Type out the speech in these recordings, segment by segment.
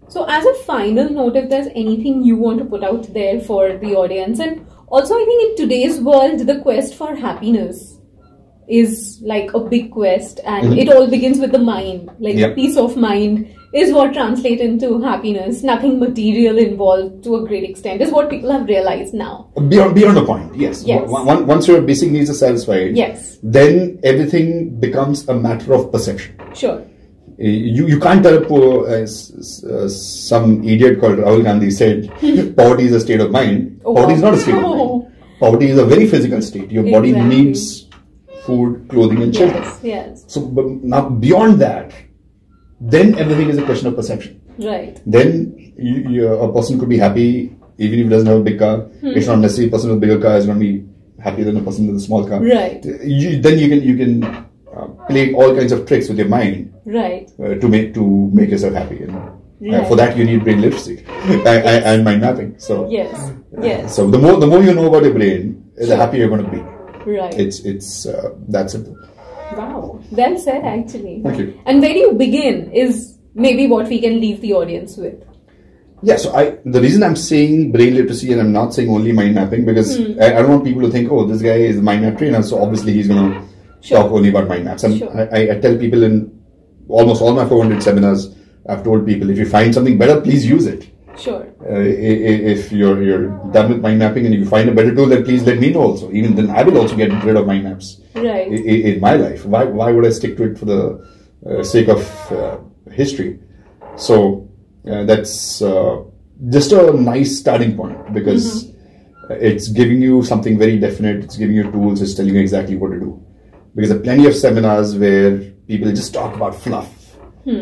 So as a final note, if there's anything you want to put out there for the audience, and also I think in today's world, the quest for happiness is like a big quest, and it all begins with the mind. Like peace of mind is what translates into happiness. Nothing material involved to a great extent is what people have realized now. Beyond a point, yes. Once your basic needs are satisfied, then everything becomes a matter of perception. Sure. You can't tell a poor, some idiot called Rahul Gandhi said, poverty is a state of mind. Poverty is not a state of mind. Poverty is a very physical state. Your body needs food, clothing and shelter. So now beyond that, then everything is a question of perception. Right. Then a person could be happy even if he doesn't have a big car. It's not necessarily a person with a bigger car is going to be happier than a person with a small car. Right. Then you can play all kinds of tricks with your mind. Right. To make yourself happy. And for that you need brain literacy and mind mapping. So so the more you know about your brain, the happier you're going to be. Right. It's that simple. Wow. Well said, actually. Thank you. And where you begin is maybe what we can leave the audience with. Yeah, so the reason I'm saying brain literacy and I'm not saying only mind mapping, because I don't want people to think, oh, this guy is a mind map trainer, so obviously he's going to talk only about mind maps. And I tell people in almost all my 400 seminars, I've told people, if you find something better, please use it. Sure. If you're done with mind mapping and if you find a better tool, then please let me know also. Even then I will also get rid of mind maps in my life. Why would I stick to it for the sake of history? So that's just a nice starting point, because it's giving you something very definite. It's giving you tools. It's telling you exactly what to do. Because there are plenty of seminars where people just talk about fluff.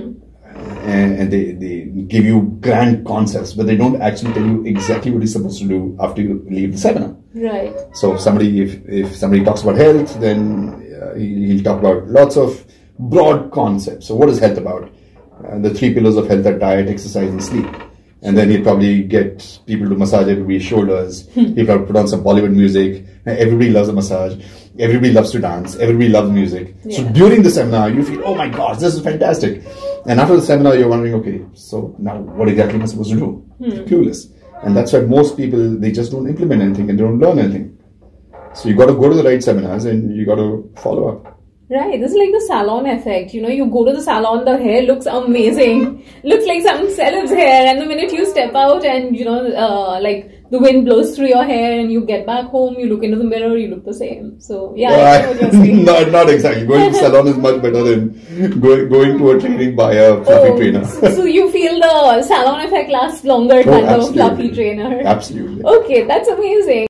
And they give you grand concepts, but they don't actually tell you exactly what you're supposed to do after you leave the seminar. Right. So if somebody talks about health, then he'll talk about lots of broad concepts. So what is health about? The 3 pillars of health are diet, exercise, and sleep. And then he'll probably get people to massage everybody's shoulders. He'll probably put on some Bollywood music. Everybody loves a massage. Everybody loves to dance. Everybody loves music. So during the seminar, you feel, oh my gosh, this is fantastic. And after the seminar, you're wondering, okay, so now what exactly am I supposed to do? Clueless. And that's why most people, they just don't implement anything and they don't learn anything. So you got to go to the right seminars and you got to follow up. Right, this is like the salon effect. You know, you go to the salon, the hair looks amazing, looks like some celeb's hair, and the minute you step out and, you know, like the wind blows through your hair and you get back home, you look into the mirror, you look the same. So, yeah, I know what you're saying. Not exactly. Going to the salon is much better than going to a training by a fluffy trainer. So you feel the salon effect lasts longer than the fluffy trainer. Absolutely. Okay, that's amazing.